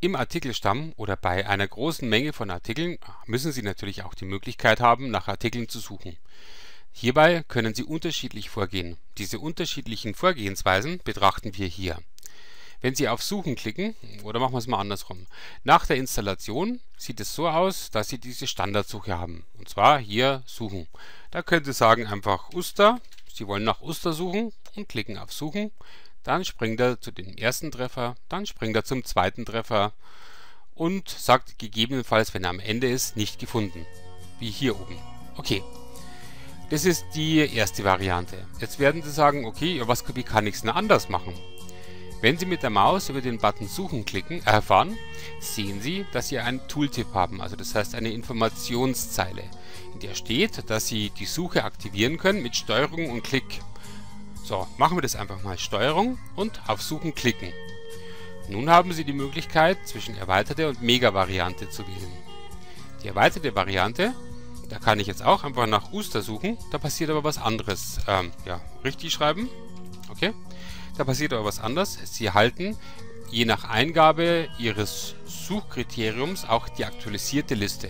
Im Artikelstamm oder bei einer großen Menge von Artikeln müssen Sie natürlich auch die Möglichkeit haben, nach Artikeln zu suchen. Hierbei können Sie unterschiedlich vorgehen. Diese unterschiedlichen Vorgehensweisen betrachten wir hier. Wenn Sie auf Suchen klicken, oder machen wir es mal andersrum, nach der Installation sieht es so aus, dass Sie diese Standardsuche haben. Und zwar hier Suchen. Da können Sie sagen einfach Uster, Sie wollen nach Uster suchen und klicken auf Suchen. Dann springt er zu dem ersten Treffer, dann springt er zum zweiten Treffer und sagt gegebenenfalls, wenn er am Ende ist, nicht gefunden. Wie hier oben. Okay, das ist die erste Variante. Jetzt werden Sie sagen, okay, wie kann ich es denn anders machen? Wenn Sie mit der Maus über den Button Suchen fahren, sehen Sie, dass Sie einen Tooltip haben, also das heißt eine Informationszeile, in der steht, dass Sie die Suche aktivieren können mit Steuerung und Klick. So, machen wir das einfach mal. Steuerung und auf Suchen klicken. Nun haben Sie die Möglichkeit, zwischen erweiterte und Mega-Variante zu wählen. Die erweiterte Variante, da kann ich jetzt auch einfach nach Uster suchen, da passiert aber was anderes. Richtig schreiben. Okay. Da passiert aber was anderes. Sie erhalten je nach Eingabe Ihres Suchkriteriums auch die aktualisierte Liste.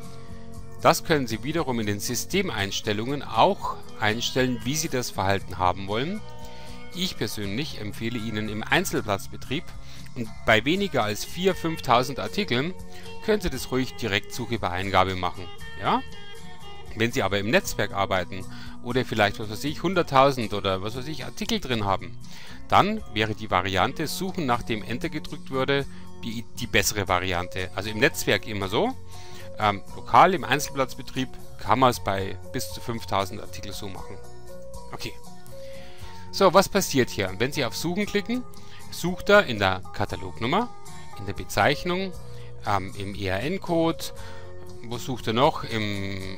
Das können Sie wiederum in den Systemeinstellungen auch einstellen, wie Sie das Verhalten haben wollen. Ich persönlich empfehle Ihnen im Einzelplatzbetrieb und bei weniger als 4.000, 5.000 Artikeln können Sie das ruhig direkt Suche bei Eingabe machen. Ja? Wenn Sie aber im Netzwerk arbeiten oder vielleicht 100.000 oder Artikel drin haben, dann wäre die Variante Suchen, nachdem Enter gedrückt wurde, die bessere Variante. Also im Netzwerk immer so. Lokal im Einzelplatzbetrieb kann man es bei bis zu 5.000 Artikel so machen. Okay. So, was passiert hier? Wenn Sie auf Suchen klicken, sucht er in der Katalognummer, in der Bezeichnung, im ERN-Code, wo sucht er noch? Im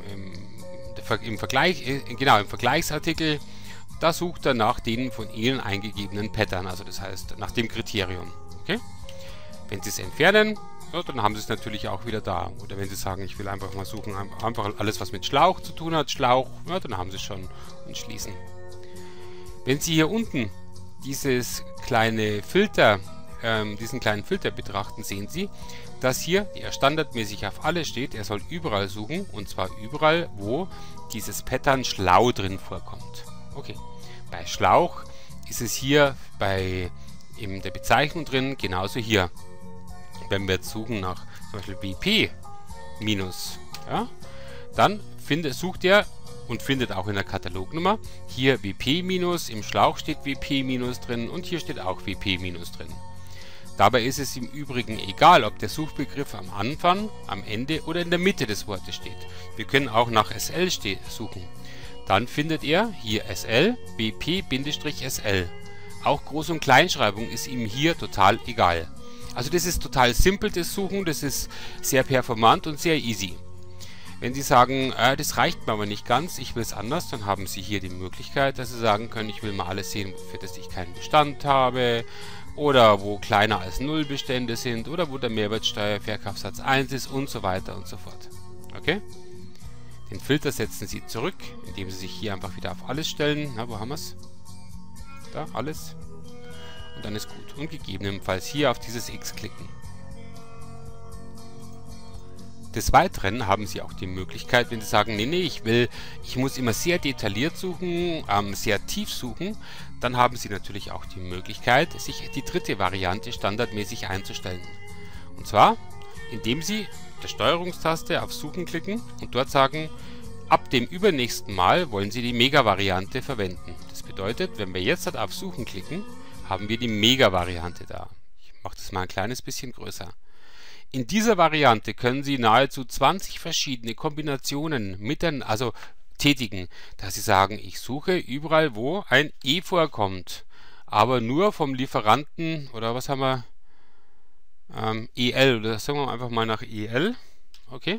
Vergleichsartikel, da sucht er nach den von Ihnen eingegebenen Pattern, also das heißt nach dem Kriterium. Okay? Wenn Sie es entfernen, ja, dann haben Sie es natürlich auch wieder da. Oder wenn Sie sagen, ich will einfach mal suchen, einfach alles, was mit Schlauch zu tun hat, Schlauch, ja, dann haben Sie es schon und schließen. Wenn Sie hier unten diesen kleinen Filter betrachten, sehen Sie, dass hier er standardmäßig auf alles steht. Er soll überall suchen, und zwar überall, wo dieses Pattern Schlau drin vorkommt. Okay, bei Schlauch ist es hier in der Bezeichnung drin, genauso hier. Wenn wir jetzt suchen nach zum Beispiel WP-, ja, dann sucht er und findet auch in der Katalognummer hier WP-, im Schlauch steht WP- drin und hier steht auch WP- drin. Dabei ist es im Übrigen egal, ob der Suchbegriff am Anfang, am Ende oder in der Mitte des Wortes steht. Wir können auch nach SL suchen. Dann findet er hier SL, WP-SL. Auch Groß- und Kleinschreibung ist ihm hier total egal. Also das ist total simpel, das Suchen, das ist sehr performant und sehr easy. Wenn Sie sagen, das reicht mir aber nicht ganz, ich will es anders, dann haben Sie hier die Möglichkeit, dass Sie sagen können, ich will mal alles sehen, für das ich keinen Bestand habe, oder wo kleiner als 0 Bestände sind, oder wo der Mehrwertsteuerverkaufssatz 1 ist und so weiter und so fort. Okay? Den Filter setzen Sie zurück, indem Sie sich hier einfach wieder auf alles stellen. Na, wo haben wir es? Da, alles. Und dann ist gut. Und gegebenenfalls hier auf dieses X klicken. Des Weiteren haben Sie auch die Möglichkeit, wenn Sie sagen, nee, ich muss immer sehr detailliert suchen, sehr tief suchen, dann haben Sie natürlich auch die Möglichkeit, sich die dritte Variante standardmäßig einzustellen. Und zwar, indem Sie mit der Steuerungstaste auf Suchen klicken und dort sagen, ab dem übernächsten Mal wollen Sie die Mega-Variante verwenden. Das bedeutet, wenn wir jetzt auf Suchen klicken, haben wir die Mega-Variante da. Ich mache das mal ein kleines bisschen größer. In dieser Variante können Sie nahezu 20 verschiedene Kombinationen tätigen, dass Sie sagen, ich suche überall, wo ein E vorkommt, aber nur vom Lieferanten, oder was haben wir, EL, oder sagen wir einfach mal nach EL, okay,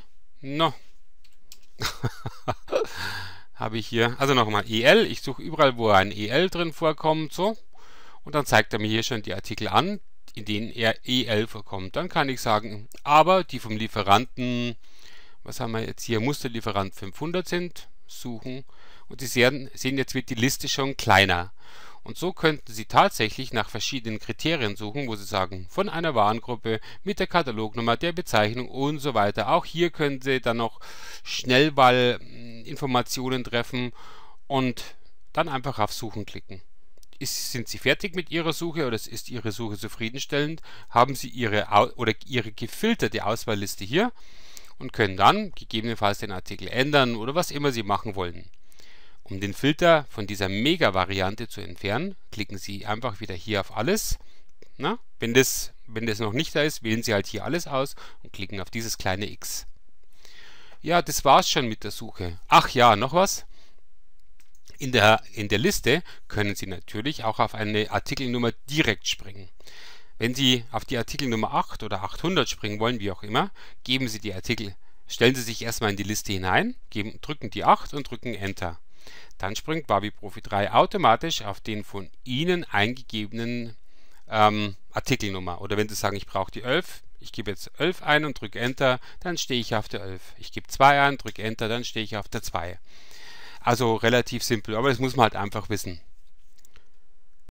habe ich hier, also nochmal EL, ich suche überall, wo ein EL drin vorkommt, so, und dann zeigt er mir hier schon die Artikel an, in denen er EL vorkommt. Dann kann ich sagen, aber die vom Lieferanten, was haben wir jetzt hier, Musterlieferant 500 sind, suchen, und Sie sehen, jetzt wird die Liste schon kleiner. Und so könnten Sie tatsächlich nach verschiedenen Kriterien suchen, wo Sie sagen, von einer Warengruppe mit der Katalognummer, der Bezeichnung und so weiter. Auch hier können Sie dann noch Schnellwahlinformationen treffen und dann einfach auf Suchen klicken. Sind Sie fertig mit Ihrer Suche oder ist Ihre Suche zufriedenstellend? Haben Sie Ihre gefilterte Auswahlliste hier und können dann gegebenenfalls den Artikel ändern oder was immer Sie machen wollen. Um den Filter von dieser Mega-Variante zu entfernen, klicken Sie einfach wieder hier auf Alles. Na, wenn das noch nicht da ist, wählen Sie halt hier Alles aus und klicken auf dieses kleine X. Ja, das war's schon mit der Suche. Ach ja, noch was. In der Liste können Sie natürlich auch auf eine Artikelnummer direkt springen. Wenn Sie auf die Artikelnummer 8 oder 800 springen wollen, wie auch immer, geben Sie die Artikel, stellen Sie sich erstmal in die Liste hinein, drücken die 8 und drücken Enter. Dann springt Barbie Profi 3 automatisch auf den von Ihnen eingegebenen Artikelnummer. Oder wenn Sie sagen, ich brauche die 11, ich gebe jetzt 11 ein und drücke Enter, dann stehe ich auf der 11. Ich gebe 2 ein, drücke Enter, dann stehe ich auf der 2. Also relativ simpel, aber das muss man halt einfach wissen.